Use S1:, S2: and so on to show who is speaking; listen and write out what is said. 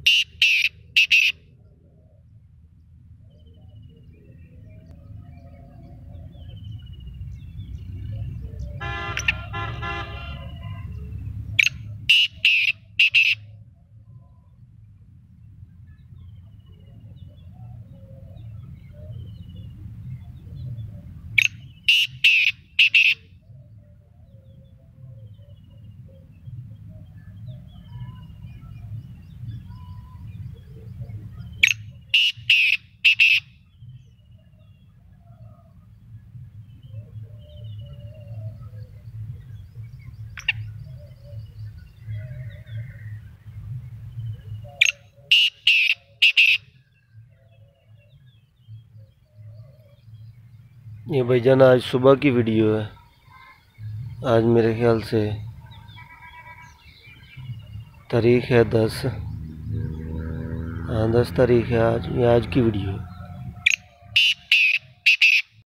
S1: ये भाईजान आज सुबह की वीडियो है। आज मेरे ख्याल से तारीख है 10 तारीख है आज। ये आज की वीडियो है।